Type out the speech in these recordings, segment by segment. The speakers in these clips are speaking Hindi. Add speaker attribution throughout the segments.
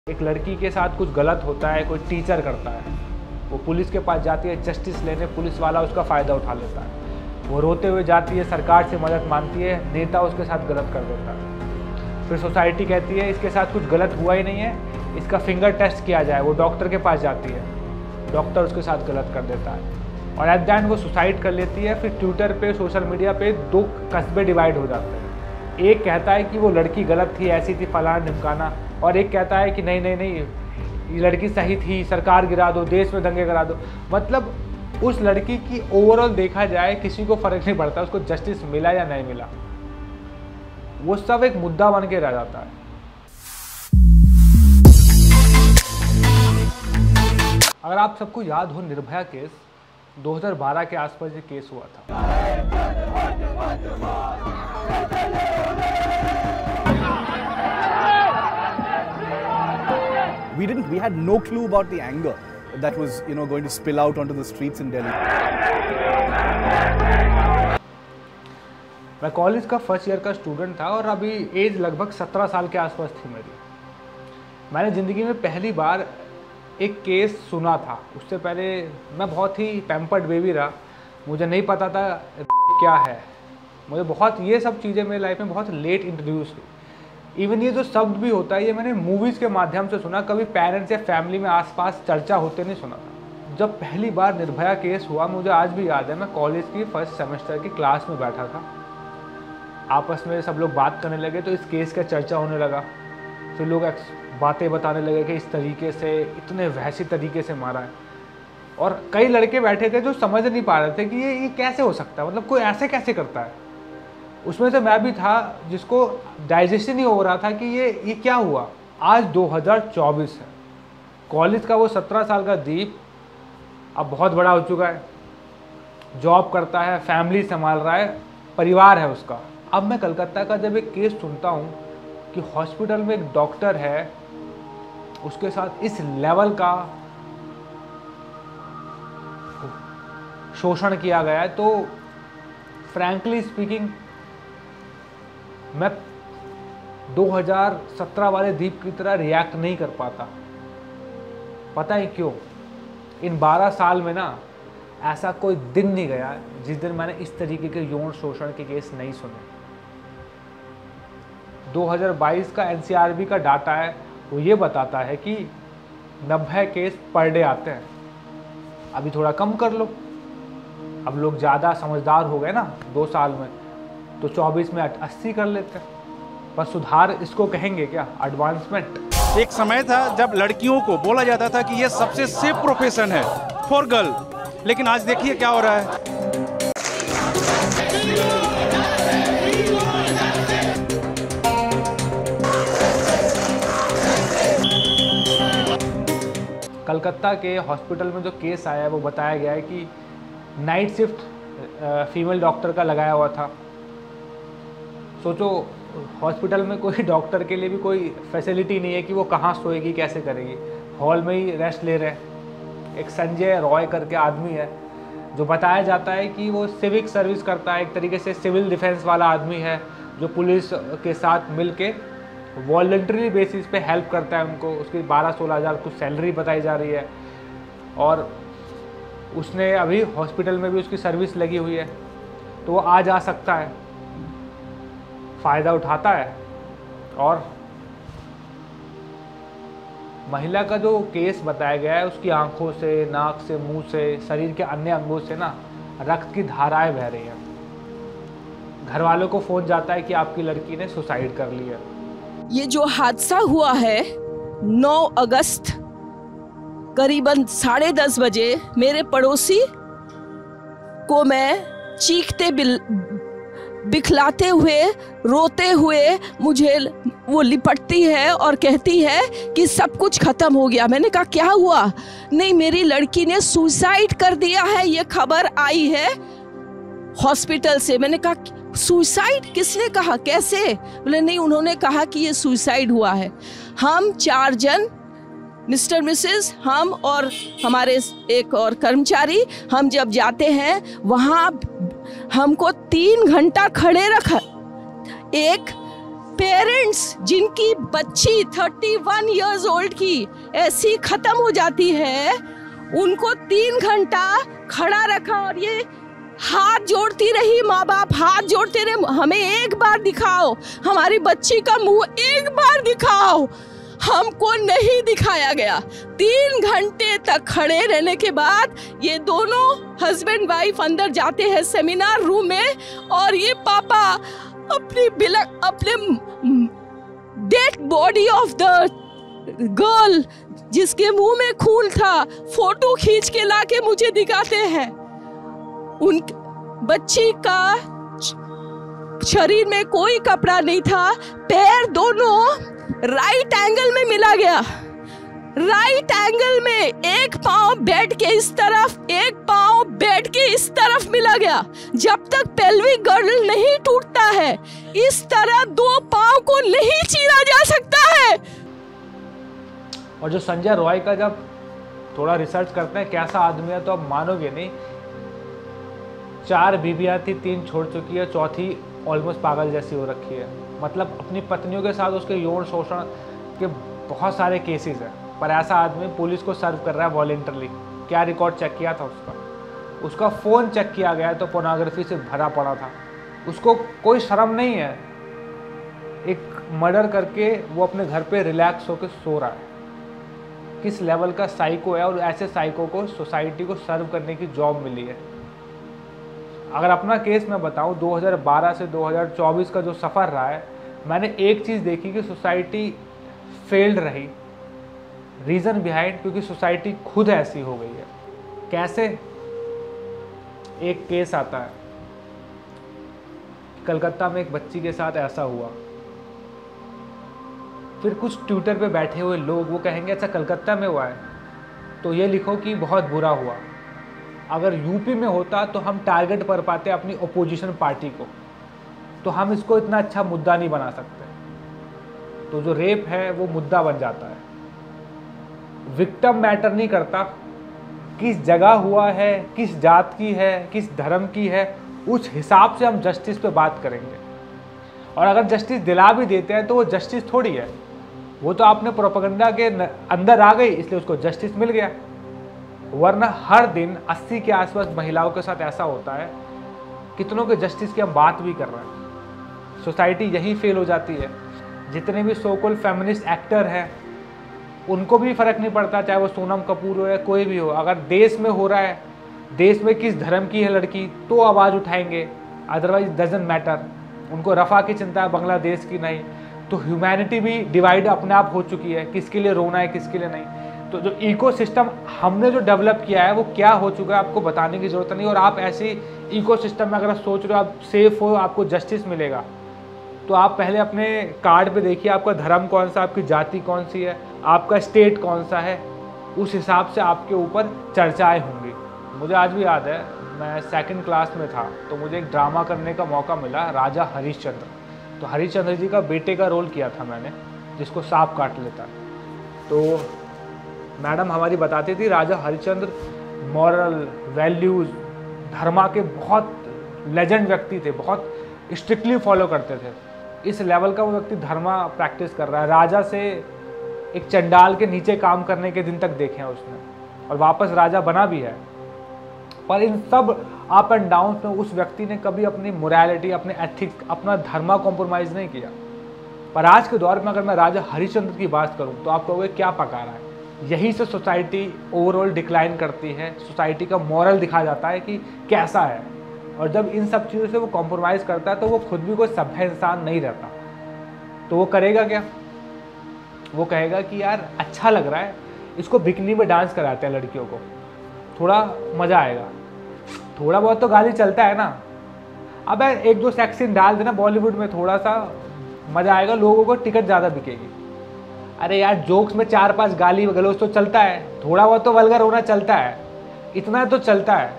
Speaker 1: एक लड़की के साथ कुछ गलत होता है, कोई टीचर करता है, वो पुलिस के पास जाती है जस्टिस लेने, पुलिस वाला उसका फ़ायदा उठा लेता है। वो रोते हुए जाती है, सरकार से मदद मांगती है, नेता उसके साथ गलत कर देता है। फिर सोसाइटी कहती है इसके साथ कुछ गलत हुआ ही नहीं है, इसका फिंगर टेस्ट किया जाए। वो डॉक्टर के पास जाती है, डॉक्टर उसके साथ गलत कर देता है और एट द एंड वो सुसाइड कर लेती है। फिर ट्विटर पे, सोशल मीडिया पे दो कस्बे डिवाइड हो जाते हैं। एक कहता है कि वो लड़की गलत थी, ऐसी थी, फलाना ढिमकाना, और एक कहता है कि नहीं नहीं नहीं, ये लड़की सही थी, सरकार गिरा दो, देश में दंगे करा दो। मतलब उस लड़की की ओवरऑल देखा जाए किसी को फर्क नहीं पड़ता उसको जस्टिस मिला या नहीं मिला, वो सब एक मुद्दा बन के रह जाता है। अगर आप सबको याद हो, निर्भया केस 2012 के आसपास ये केस हुआ था।
Speaker 2: We had no clue about the anger that was, going to spill out onto the streets in Delhi.
Speaker 1: मैं कॉलेज का फर्स्ट ईयर का स्टूडेंट था और अभी एज लगभग 17 साल के आसपास थी मेरी। मैंने ज़िंदगी में पहली बार एक केस सुना था। उससे पहले मैं बहुत ही पैम्पर्ड बेबी रहा, मुझे नहीं पता था क्या है। मुझे बहुत ये सब चीज़ें मेरी लाइफ में बहुत लेट इंट्रोड्यूस हुई। इवन ये जो शब्द भी होता है ये मैंने मूवीज़ के माध्यम से सुना, कभी पेरेंट्स या फैमिली में आसपास चर्चा होते नहीं सुना था। जब पहली बार निर्भया केस हुआ, मुझे आज भी याद है, मैं कॉलेज की फर्स्ट सेमेस्टर की क्लास में बैठा था। आपस में सब लोग बात करने लगे तो इस केस का चर्चा होने लगा। फिर लोग बातें बताने लगे कि इस तरीके से, इतने वहशी तरीके से मारा है। और कई लड़के बैठे थे जो समझ नहीं पा रहे थे कि ये कैसे हो सकता है, मतलब कोई ऐसे कैसे करता है। उसमें से मैं भी था जिसको डाइजेशन नहीं हो रहा था कि ये क्या हुआ। आज 2024 है, कॉलेज का वो 17 साल का दीप अब बहुत बड़ा हो चुका है, जॉब करता है, फैमिली संभाल रहा है, परिवार है उसका। अब मैं कलकत्ता का जब एक केस सुनता हूँ कि हॉस्पिटल में एक डॉक्टर है, उसके साथ इस लेवल का शोषण किया गया है, तो फ्रैंकली स्पीकिंग मैं 2017 वाले दीप की तरह रिएक्ट नहीं कर पाता। पता है क्यों? इन 12 साल में ना ऐसा कोई दिन नहीं गया जिस दिन मैंने इस तरीके के यौन शोषण के केस नहीं सुने। 2022 का एनसीआरबी का डाटा है, वो ये बताता है कि 90 केस पर डे आते हैं। अभी थोड़ा कम कर लो, अब लोग ज़्यादा समझदार हो गए ना 2 साल में, तो 24 में 80 कर लेते हैं। पर सुधार इसको कहेंगे क्या? एडवांसमेंट।
Speaker 3: एक समय था जब लड़कियों को बोला जाता था कि ये सबसे सेफ प्रोफेशन है फॉर गर्ल, लेकिन आज देखिए क्या हो रहा है।
Speaker 1: कलकत्ता के हॉस्पिटल में जो केस आया है वो बताया गया है कि नाइट शिफ्ट फीमेल डॉक्टर का लगाया हुआ था। सोचो, हॉस्पिटल में कोई डॉक्टर के लिए भी कोई फैसिलिटी नहीं है कि वो कहाँ सोएगी, कैसे करेगी, हॉल में ही रेस्ट ले रहे हैं। एक संजय रॉय करके आदमी है जो बताया जाता है कि वो सिविक सर्विस करता है, एक तरीके से सिविल डिफेंस वाला आदमी है जो पुलिस के साथ मिल के वॉलंटरी बेसिस पे हेल्प करता है उनको। उसकी 12-16 हज़ार कुछ सैलरी बताई जा रही है और उसने अभी हॉस्पिटल में भी उसकी सर्विस लगी हुई है, तो वो आ जा सकता है, फ़ायदा उठाता है। और महिला का जो केस बताया गया है, उसकी आंखों से, नाक से, मुंह से, शरीर के अन्य अंगों से ना रक्त की धाराएं बह रही हैं। घर वालों को फ़ोन जाता है कि आपकी लड़की ने सुसाइड कर ली है।
Speaker 4: ये जो हादसा हुआ है 9 अगस्त करीबन 10:30 बजे, मेरे पड़ोसी को मैं चीखते बिखलाते हुए, रोते हुए मुझे वो लिपटती है और कहती है कि सब कुछ खत्म हो गया। मैंने कहा क्या हुआ? नहीं, मेरी लड़की ने सुसाइड कर दिया है, ये खबर आई है हॉस्पिटल से। मैंने कहा सुसाइड? किसने कहा, कैसे? बोले नहीं, उन्होंने कहा कि ये सुसाइड हुआ है। हम 4 जन, मिस्टर मिसेस, हम और हमारे एक और कर्मचारी, हम जब जाते हैं वहाँ हमको 3 घंटा खड़े रखा। एक पेरेंट्स जिनकी बच्ची 31 इयर्स ओल्ड की ऐसी खत्म हो जाती है, उनको 3 घंटा खड़ा रखा और ये हाथ जोड़ती रही, माँ बाप हाथ जोड़ते रहे, हमें एक बार दिखाओ, हमारी बच्ची का मुंह एक बार दिखाओ। हमको नहीं दिखाया गया। 3 घंटे तक खड़े रहने के बाद ये दोनों हस्बैंड वाइफ अंदर जाते हैं सेमिनार रूम में, और ये पापा अपने dead body of the girl जिसके मुंह में खून था फोटो खींच के लाके मुझे दिखाते हैं। उन बच्ची का शरीर में कोई कपड़ा नहीं था, पैर दोनों राइट एंगल में मिला गया, राइट एंगल में एक पांव बेड के इस तरफ, एक पांव बेड के इस तरफ मिला गया। जब तक पेल्विक गर्डल नहीं टूटता है, इस तरह 2 पांव को नहीं चीरा जा सकता है।
Speaker 1: और जो संजय रॉय का जब थोड़ा रिसर्च करते हैं कैसा आदमी है, तो आप मानोगे नहीं, 4 बीबियां थी, 3 छोड़ चुकी है, चौथी ऑलमोस्ट पागल जैसी हो रखी है। मतलब अपनी पत्नियों के साथ उसके यौन शोषण के बहुत सारे केसेस हैं, पर ऐसा आदमी पुलिस को सर्व कर रहा है वॉलंटरली। क्या रिकॉर्ड चेक किया था उसका फ़ोन चेक किया गया तो पोर्नोग्राफी से भरा पड़ा था। उसको कोई शर्म नहीं है, एक मर्डर करके वो अपने घर पे रिलैक्स होकर सो रहा है। किस लेवल का साइको है, और ऐसे साइको को सोसाइटी को सर्व करने की जॉब मिली है। अगर अपना केस मैं बताऊं, 2012 से 2024 का जो सफ़र रहा है, मैंने एक चीज़ देखी कि सोसाइटी फेल्ड रही। रीज़न बिहाइंड, क्योंकि सोसाइटी खुद ऐसी हो गई है। कैसे? एक केस आता है, कलकत्ता में एक बच्ची के साथ ऐसा हुआ। फिर कुछ ट्विटर पे बैठे हुए लोग वो कहेंगे अच्छा कलकत्ता में हुआ है तो ये लिखो कि बहुत बुरा हुआ। अगर यूपी में होता तो हम टारगेट कर पाते अपनी ओपोजिशन पार्टी को, तो हम इसको इतना अच्छा मुद्दा नहीं बना सकते। तो जो रेप है वो मुद्दा बन जाता है। विक्टिम मैटर नहीं करता, किस जगह हुआ है, किस जात की है, किस धर्म की है, उस हिसाब से हम जस्टिस पे बात करेंगे। और अगर जस्टिस दिला भी देते हैं तो वो जस्टिस थोड़ी है, वो तो आपने प्रोपेगेंडा के अंदर आ गई इसलिए उसको जस्टिस मिल गया। वरना हर दिन 80 के आसपास महिलाओं के साथ ऐसा होता है, कितनों के जस्टिस की हम बात भी कर रहे हैं। सोसाइटी यही फेल हो जाती है। जितने भी सो कॉल्ड फेमिनिस्ट एक्टर हैं उनको भी फ़र्क नहीं पड़ता, चाहे वो सोनम कपूर हो या कोई भी हो। अगर देश में हो रहा है, देश में किस धर्म की है लड़की, तो आवाज़ उठाएंगे, अदरवाइज डजंट मैटर। उनको रफ़ा की चिंता है, बांग्लादेश की नहीं। तो ह्यूमैनिटी भी डिवाइड अपने आप हो चुकी है, किसके लिए रोना है किसके लिए नहीं। तो जो इकोसिस्टम हमने जो डेवलप किया है वो क्या हो चुका है आपको बताने की ज़रूरत नहीं। और आप ऐसे इकोसिस्टम में अगर सोच रहे हो आप सेफ हो, आपको जस्टिस मिलेगा, तो आप पहले अपने कार्ड पे देखिए आपका धर्म कौन सा, आपकी जाति कौन सी है, आपका स्टेट कौन सा है, उस हिसाब से आपके ऊपर चर्चाएँ होंगी। मुझे आज भी याद है, मैं 2nd क्लास में था तो मुझे एक ड्रामा करने का मौका मिला, राजा हरिश्चंद्र। तो हरिश्चंद्र जी का बेटे का रोल किया था मैंने, जिसको सांप काट लेता। तो मैडम हमारी बताती थी राजा हरिश्चंद्र मॉरल वैल्यूज़ धर्मा के बहुत लेजेंड व्यक्ति थे, बहुत स्ट्रिक्टली फॉलो करते थे। इस लेवल का वो व्यक्ति धर्मा प्रैक्टिस कर रहा है। राजा से एक चंडाल के नीचे काम करने के दिन तक देखे हैं उसने, और वापस राजा बना भी है। पर इन सब अप एंड डाउन में उस व्यक्ति ने कभी अपनी मोरालिटी, अपने एथिक्स, अपना धर्मा कॉम्प्रोमाइज़ नहीं किया। पर आज के दौर में अगर मैं राजा हरिश्चंद्र की बात करूं तो आप कहोगे क्या पका रहा है। यही से सोसाइटी ओवरऑल डिक्लाइन करती है, सोसाइटी का मॉरल दिखा जाता है कि कैसा है। और जब इन सब चीज़ों से वो कॉम्प्रोमाइज़ करता है तो वो खुद भी कोई सभ्य इंसान नहीं रहता। तो वो करेगा क्या? वो कहेगा कि यार अच्छा लग रहा है, इसको बिकनी में डांस कराते हैं लड़कियों को, थोड़ा मज़ा आएगा, थोड़ा बहुत तो गाली चलता है ना। अब 1-2 सेक्स सीन डाल देना बॉलीवुड में, थोड़ा सा मज़ा आएगा, लोगों को टिकट ज़्यादा बिकेगी। अरे यार जोक्स में 4-5 गाली गलौज तो चलता है, थोड़ा बहुत तो वल्गर होना चलता है, इतना तो चलता है।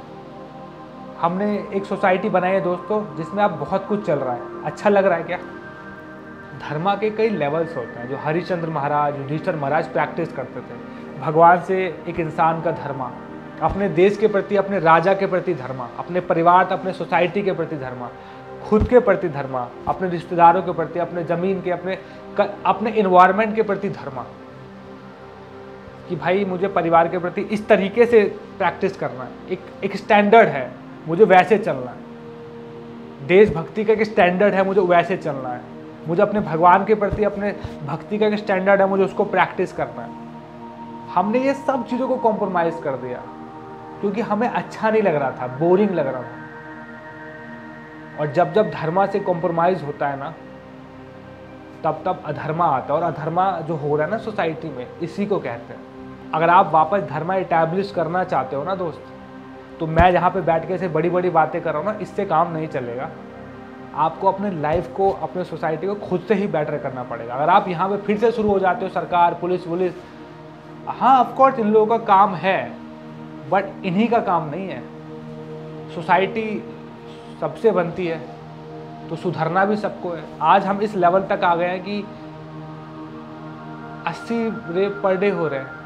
Speaker 1: हमने एक सोसाइटी बनाई है दोस्तों जिसमें अब बहुत कुछ चल रहा है। अच्छा लग रहा है क्या? धर्मा के कई लेवल्स होते हैं जो हरिश्चंद्र महाराज, युधिष्ठिर महाराज प्रैक्टिस करते थे। भगवान से एक इंसान का धर्मा, अपने देश के प्रति, अपने राजा के प्रति धर्मा, अपने परिवार, अपने सोसाइटी के प्रति धर्मा, खुद के प्रति धर्मा, अपने रिश्तेदारों के प्रति, अपने ज़मीन के, अपने इन्वायरमेंट के प्रति धर्मा, कि भाई मुझे परिवार के प्रति इस तरीके से प्रैक्टिस करना है, एक स्टैंडर्ड है, मुझे वैसे चलना है। देशभक्ति का एक स्टैंडर्ड है, मुझे वैसे चलना है। मुझे अपने भगवान के प्रति अपने भक्ति का एक स्टैंडर्ड है, मुझे उसको प्रैक्टिस करना है। हमने ये सब चीज़ों को कॉम्प्रोमाइज़ कर दिया क्योंकि हमें अच्छा नहीं लग रहा था, बोरिंग लग रहा था। और जब जब धर्मा से कॉम्प्रोमाइज़ होता है ना, तब तब अधर्मा आता है। और अधर्मा जो हो रहा है ना सोसाइटी में, इसी को कहते हैं। अगर आप वापस धर्मा इटैब्लिश करना चाहते हो ना दोस्त, तो मैं जहाँ पे बैठ के ऐसे बड़ी बड़ी बातें कर रहा हूँ ना, इससे काम नहीं चलेगा। आपको अपने लाइफ को, अपने सोसाइटी को खुद से ही बेटर करना पड़ेगा। अगर आप यहाँ पे फिर से शुरू हो जाते हो, सरकार, पुलिस, हाँ ऑफकोर्स इन लोगों का काम है, बट इन्हीं का काम नहीं है। सोसाइटी सबसे बनती है, तो सुधरना भी सबको है। आज हम इस लेवल तक आ गए हैं कि 80 रेप पर डे हो रहे हैं।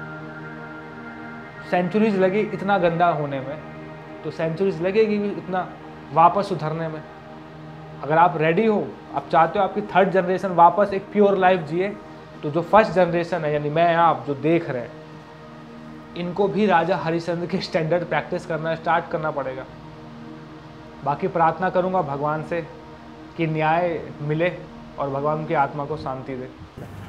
Speaker 1: सेंचुरीज लगी इतना गंदा होने में, तो सेंचुरीज लगेगी भी इतना वापस सुधरने में। अगर आप रेडी हो, आप चाहते हो आपकी थर्ड जनरेशन वापस एक प्योर लाइफ जिए, तो जो फर्स्ट जनरेशन है, यानी मैं, आप जो देख रहे हैं, इनको भी राजा हरिश्चंद्र के स्टैंडर्ड प्रैक्टिस करना स्टार्ट करना पड़ेगा। बाकी प्रार्थना करूंगा भगवान से कि न्याय मिले और भगवान की आत्मा को शांति दे।